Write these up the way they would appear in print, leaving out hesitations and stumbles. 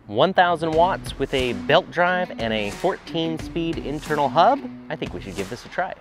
1,000 watts with a belt drive and a 14-speed internal hub. I think we should give this a try.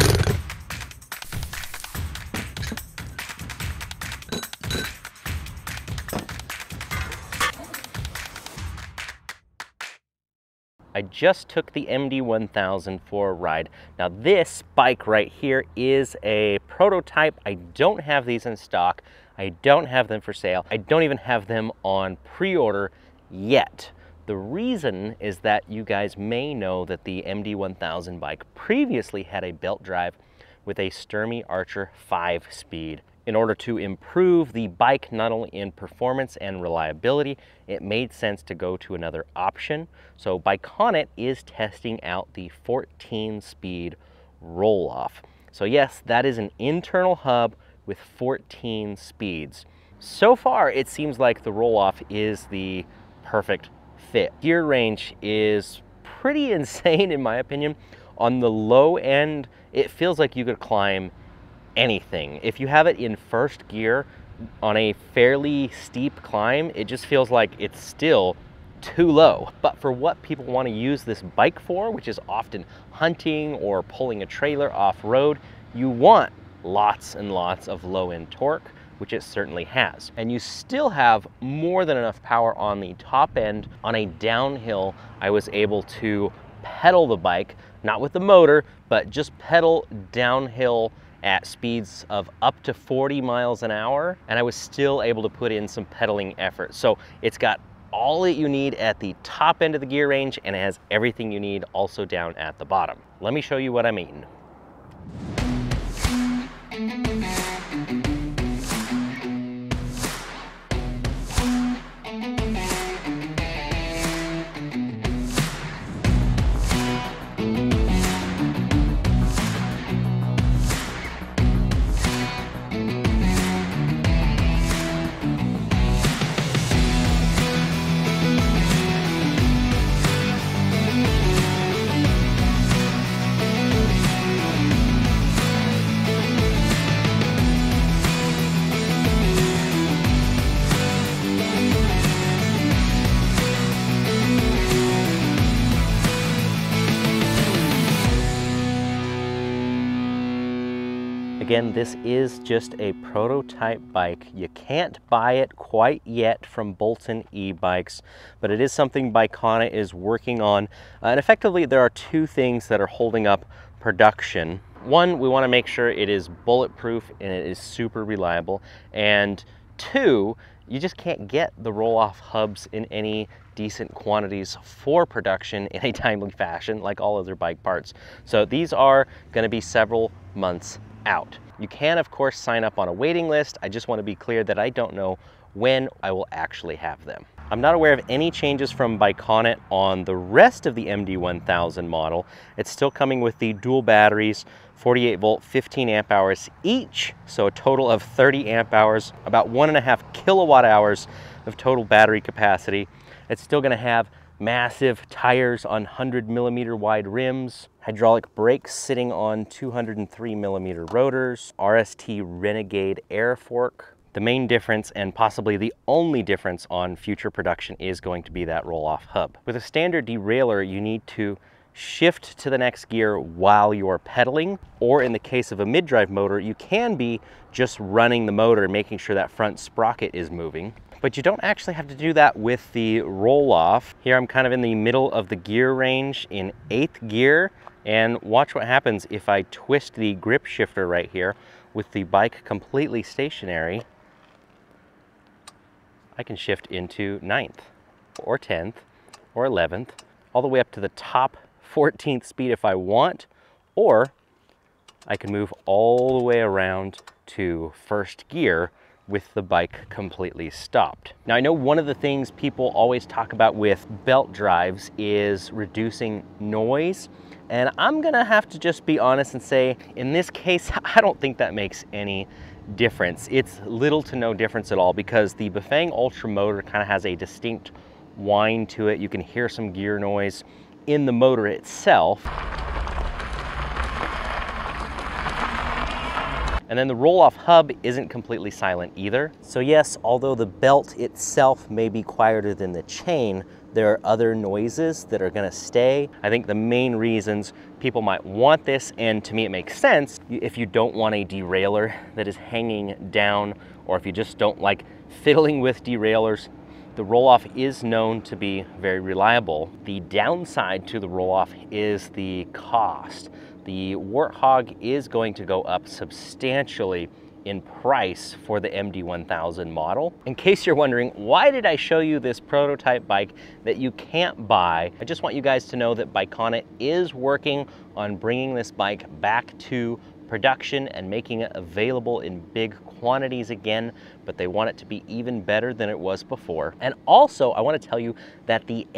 I just took the MD1000 for a ride. Now this bike right here is a prototype. I don't have these in stock. I don't have them for sale. I don't even have them on pre-order yet. The reason is that you guys may know that the MD1000 bike previously had a belt drive with a Sturmey Archer 5-speed. In order to improve the bike not only in performance and reliability, it made sense to go to another option. So Bikeonit is testing out the 14-speed roll-off. So yes, that is an internal hub with 14 speeds. So far, it seems like the roll-off is the perfect fit. Gear range is pretty insane in my opinion. On the low end, it feels like you could climb anything. If you have it in first gear on a fairly steep climb, it just feels like it's still too low. But for what people want to use this bike for, which is often hunting or pulling a trailer off-road, you want lots and lots of low-end torque, which it certainly has. And you still have more than enough power on the top end. On a downhill, I was able to pedal the bike, not with the motor, but just pedal downhill at speeds of up to 40 miles an hour, and I was still able to put in some pedaling effort. So it's got all that you need at the top end of the gear range, and it has everything you need also down at the bottom. Let me show you what I mean. Again, this is just a prototype bike. You can't buy it quite yet from Bolton e-bikes, but it is something Bikeonit is working on. And effectively, there are two things that are holding up production. One, we want to make sure it is bulletproof and it is super reliable. And two, you just can't get the roll-off hubs in any decent quantities for production in a timely fashion like all other bike parts. So these are going to be several months out. You can of course sign up on a waiting list. I just want to be clear that I don't know when I will actually have them. I'm not aware of any changes from Bikeonit on the rest of the MD1000 model. It's still coming with the dual batteries, 48 volt, 15 amp hours each, so a total of 30 amp hours, about 1.5 kilowatt hours of total battery capacity. It's still going to have massive tires on 100mm wide rims, hydraulic brakes sitting on 203mm rotors, RST Renegade air fork. The main difference, and possibly the only difference on future production, is going to be that roll-off hub. With a standard derailleur, you need to shift to the next gear while you're pedaling, or in the case of a mid-drive motor, you can be just running the motor and making sure that front sprocket is moving. But you don't actually have to do that with the roll-off. Here I'm kind of in the middle of the gear range in 8th gear, and watch what happens if I twist the grip shifter right here with the bike completely stationary. I can shift into 9th or 10th or 11th, all the way up to the top 14th speed if I want, or I can move all the way around to 1st gear with the bike completely stopped. Now I know one of the things people always talk about with belt drives is reducing noise, and I'm gonna have to just be honest and say, in this case, I don't think that makes any difference. It's little to no difference at all, because the Bafang Ultra motor kind of has a distinct whine to it. You can hear some gear noise in the motor itself. And then the roll-off hub isn't completely silent either. So yes, although the belt itself may be quieter than the chain, there are other noises that are gonna stay. I think the main reasons people might want this, and to me it makes sense, if you don't want a derailleur that is hanging down, or if you just don't like fiddling with derailleurs, the roll-off is known to be very reliable. The downside to the roll-off is the cost. The Warthog is going to go up substantially in price for the MD1000 model. In case you're wondering, why did I show you this prototype bike that you can't buy? I just want you guys to know that Bikonic is working on bringing this bike back to production and making it available in big quantities again, but they want it to be even better than it was before. And also, I want to tell you that the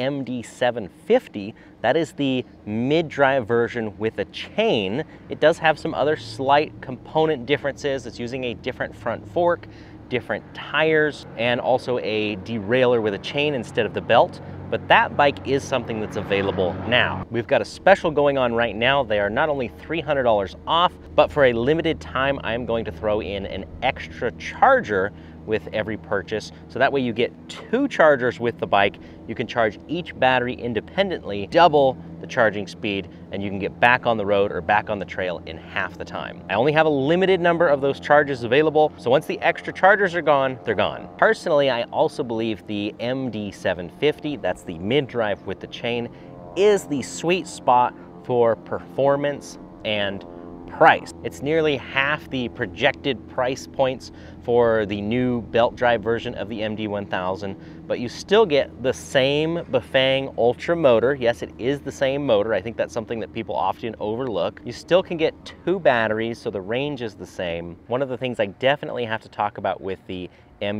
MD750, that is the mid-drive version with a chain. It does have some other slight component differences. It's using a different front fork, different tires, and also a derailleur with a chain instead of the belt. But that bike is something that's available now. We've got a special going on right now. They are not only $300 off, but for a limited time, I'm going to throw in an extra charger with every purchase. So that way you get 2 chargers with the bike. You can charge each battery independently, double the charging speed, and you can get back on the road or back on the trail in half the time. I only have a limited number of those chargers available, so once the extra chargers are gone, they're gone. Personally, I also believe the MD750, that's the mid-drive with the chain, is the sweet spot for performance and price. It's nearly half the projected price points for the new belt drive version of the MD1000, but you still get the same Bafang Ultra motor. Yes, it is the same motor. I think that's something that people often overlook. You still can get 2 batteries, so the range is the same. One of the things I definitely have to talk about with the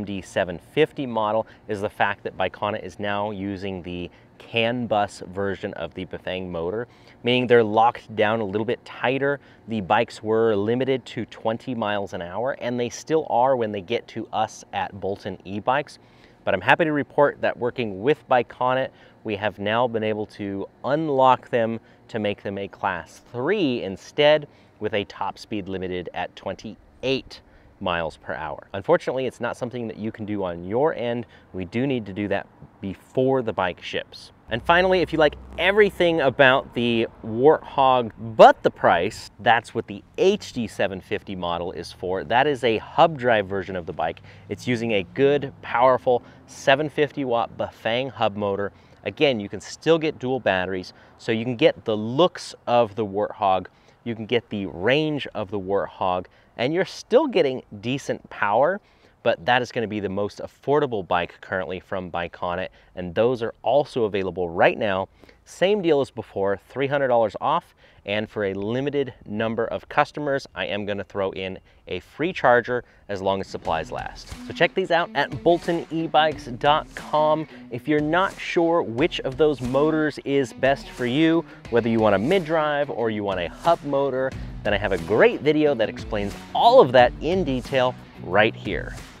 MD750 model is the fact that Bikonic is now using the CAN bus version of the Bafang motor, meaning they're locked down a little bit tighter. The bikes were limited to 20 miles an hour, and they still are when they get to us at Bolton e-bikes. But I'm happy to report that working with Bikonic, we have now been able to unlock them to make them a Class 3 instead, with a top speed limited at 28 miles per hour. Unfortunately, it's not something that you can do on your end. We do need to do that before the bike ships. And finally, if you like everything about the Warthog but the price, that's what the HD750 model is for. That is a hub drive version of the bike. It's using a good, powerful 750 watt Bafang hub motor. Again, you can still get dual batteries, so you can get the looks of the Warthog, you can get the range of the Warthog, and you're still getting decent power, but that is going to be the most affordable bike currently from Bikonic, and those are also available right now. Same deal as before, $300 off, and for a limited number of customers, I am going to throw in a free charger as long as supplies last. So check these out at boltonebikes.com. If you're not sure which of those motors is best for you, whether you want a mid-drive or you want a hub motor, then I have a great video that explains all of that in detail right here.